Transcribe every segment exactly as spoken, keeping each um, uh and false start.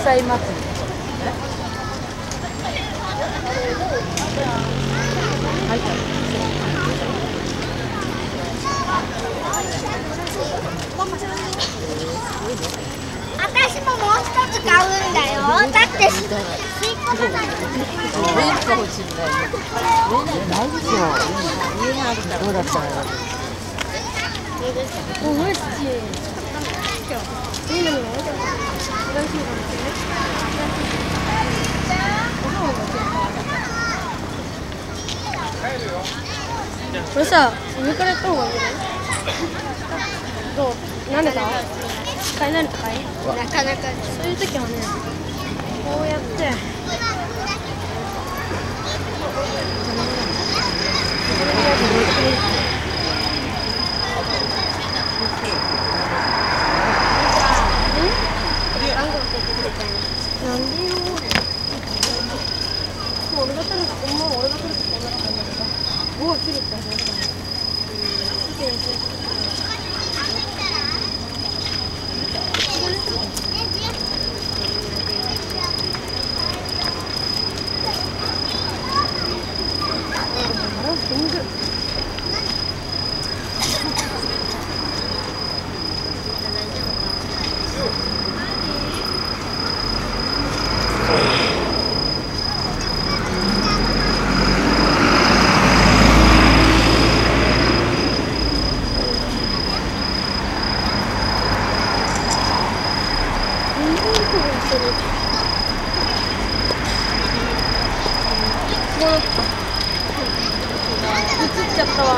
祭祭り。はい。 私ももう一つ買うんだよ。だって吸い込まないと。 上かもしれない。ないでしょ。上があるから。どうだったの？ おいしい。いいのよ。これさ、上からやった方がいいね。どう？なんでか？使えないのかい？なかなかそういう時はね、こうやって。なんでよ。もう俺が来るか、もう俺が来るかこんな感じだから。おお、切れた。もう映っちゃったわ。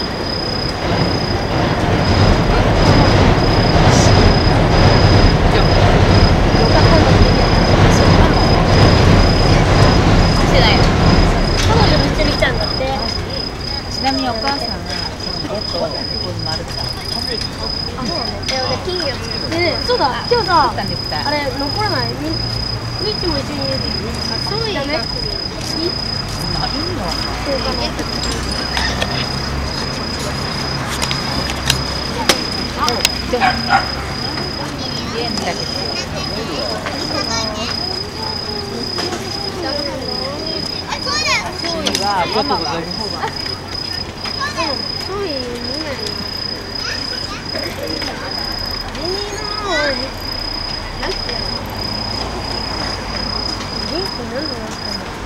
彼女めっちゃ見たんだって。 ちなみにお母さんがそのゲットをここに丸った。 あ、そうなの？え、俺金魚作って。 でね、 そうだ。今日さ、 作ったんできた。 あれ残らない？み、みちも一緒に入れていい？あ、そういいね。いい？ あ、いいの？ そうかね。 あ、でもね、家にだけど。そういはママがある方が。 そうい見ないな。ミニのなんていうの？元気なんだろう。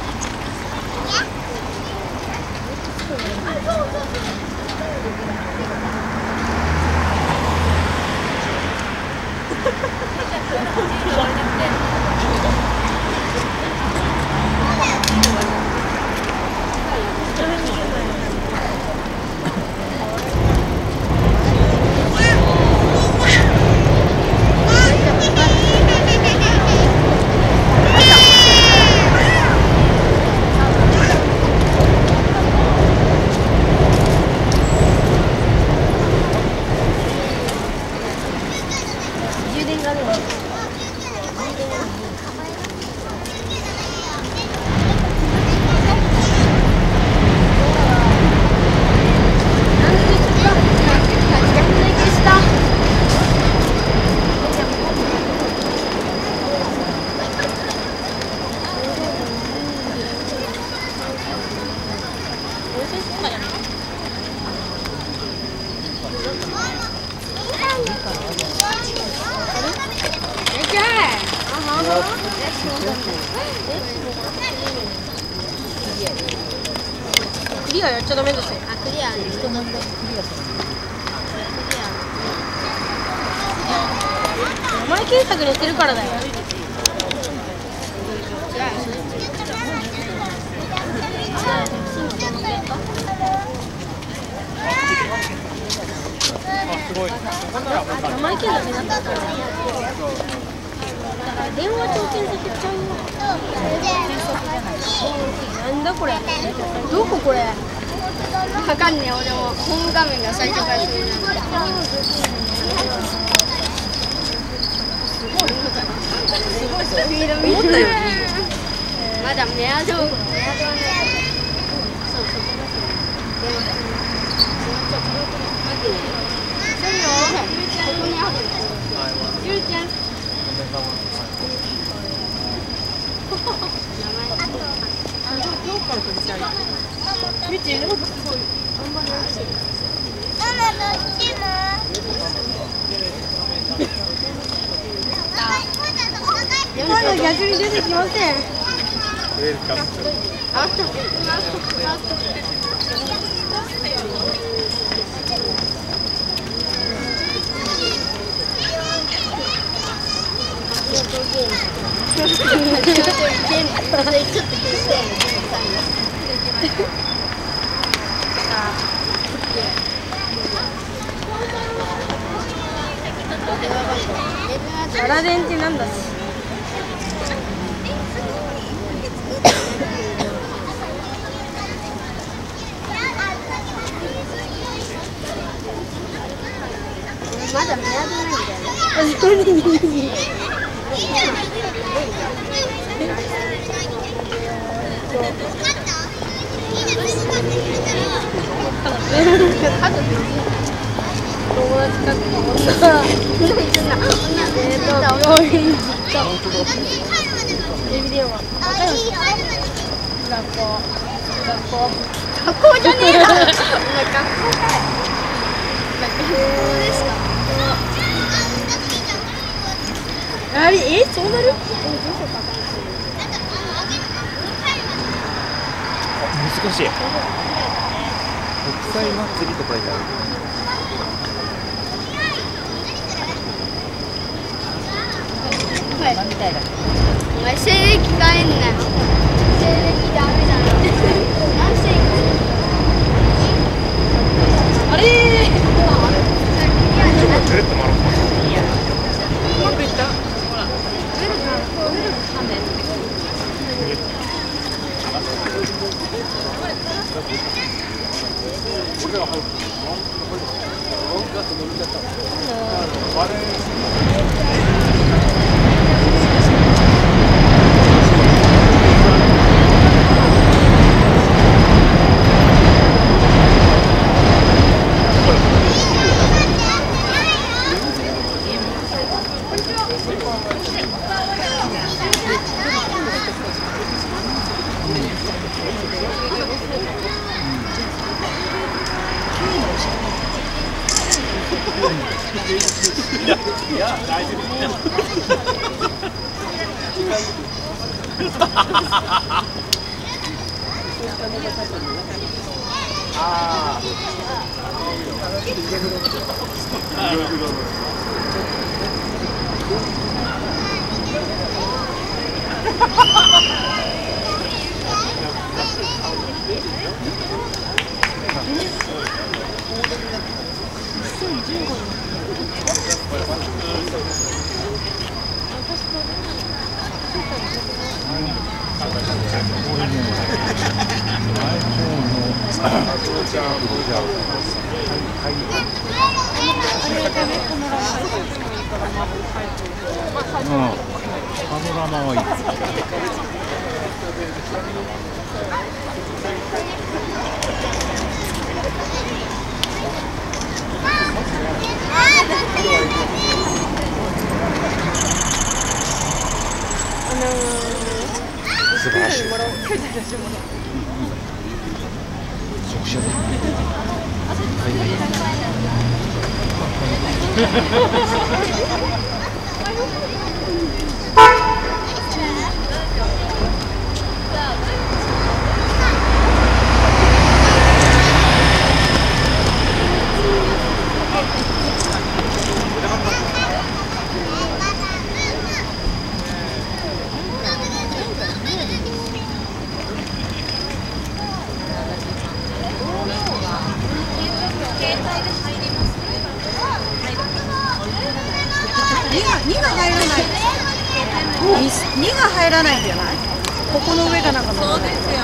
クリアやっちゃダメでしょ。あ、クリアね。人なんだ。クリアする。名前検索にしてるからだよ。 すごい。 名前検索になったから。電話帳検索しちゃうよ。なんだこれ。どここれ。わかんねえ、俺もホーム画面が最初からすごい。スピード見る。思ったよりまだメアドメアドはね。そうそう。電話帳。そうよ。ここにある。ゆうちゃん。 矢印出てきません。 ウェルカム。 あった。アラデンってなんだし。まだ見当たらないんだよね。友達かって女えっと病院に行ったテレビ電話学校学校学校じゃねえな学校かい学校ですかあれえそうなる難しい。国際祭りと書いてある。 お前西暦変えんなよ。西暦ダメだな。何世紀？あれー。 ぐるっと回ろう。 いや。うまくいった？ほら。ぐるっとぐるっとはめて。 いや、大丈夫。ああ。パノラマはいい。素晴らしい。直射だ。 にが入らない。にが入らないんじゃない？ここの上がなんかそうですよ。